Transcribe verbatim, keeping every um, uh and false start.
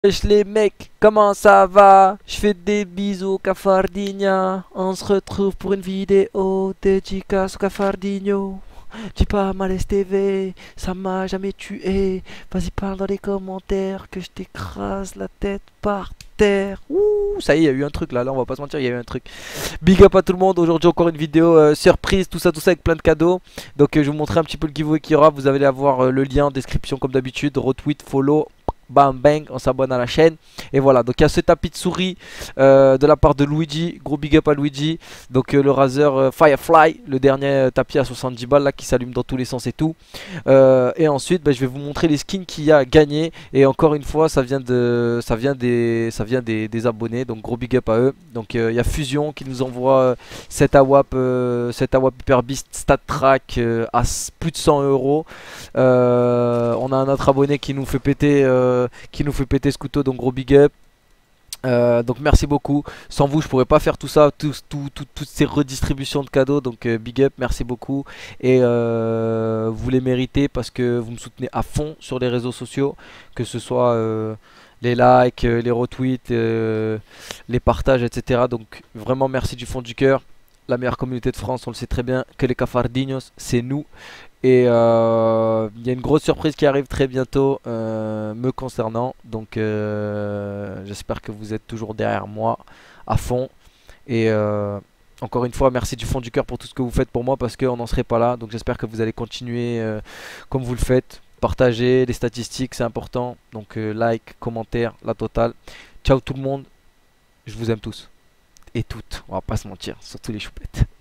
Wesh les mecs, comment ça va? Je fais des bisous Cafardinha. On se retrouve pour une vidéo dédicace au Cafardinho. Dis pas Malaise T V, ça m'a jamais tué. Vas-y parle dans les commentaires que je t'écrase la tête par terre. Ouh, ça y est, il y a eu un truc là, là on va pas se mentir, il y a eu un truc. Big up à tout le monde, aujourd'hui encore une vidéo euh, surprise, tout ça, tout ça avec plein de cadeaux. Donc euh, je vais vous montrer un petit peu le giveaway qu'il y aura, vous allez avoir euh, le lien en description comme d'habitude, retweet, follow. Bam bang, on s'abonne à la chaîne. Et voilà, donc il y a ce tapis de souris euh, de la part de Luigi. Gros big up à Luigi. Donc euh, le Razer euh, Firefly, le dernier euh, tapis à soixante-dix balles là qui s'allume dans tous les sens et tout. Euh, et ensuite bah, je vais vous montrer les skins qu'il y a à gagner. Et encore une fois ça vient de ça vient des ça vient des, des abonnés. Donc gros big up à eux. Donc euh, il y a Fusion qui nous envoie euh, cette A W A P euh, cette A W A P Hyper Beast Stat Track euh, à plus de cent euros. Euh, on a un autre abonné qui nous fait péter euh, qui nous fait péter ce couteau, donc gros big up. Euh, donc merci beaucoup, sans vous je pourrais pas faire tout ça, tout, tout, tout- toutes ces redistributions de cadeaux, donc euh, big up, merci beaucoup. Et euh, vous les méritez parce que vous me soutenez à fond sur les réseaux sociaux, que ce soit euh, les likes, euh, les retweets, euh, les partages, etc. Donc vraiment merci du fond du cœur. La meilleure communauté de France, on le sait très bien, que les Cafardinos, c'est nous. Et euh, il y a une grosse surprise qui arrive très bientôt euh, me concernant. Donc euh, j'espère que vous êtes toujours derrière moi à fond. Et euh, encore une fois, merci du fond du cœur pour tout ce que vous faites pour moi parce qu'on n'en serait pas là. Donc j'espère que vous allez continuer euh, comme vous le faites. Partagez les statistiques, c'est important. Donc euh, like, commentaire, la totale. Ciao tout le monde. Je vous aime tous. Et toutes. On va pas se mentir. Surtout les choupettes.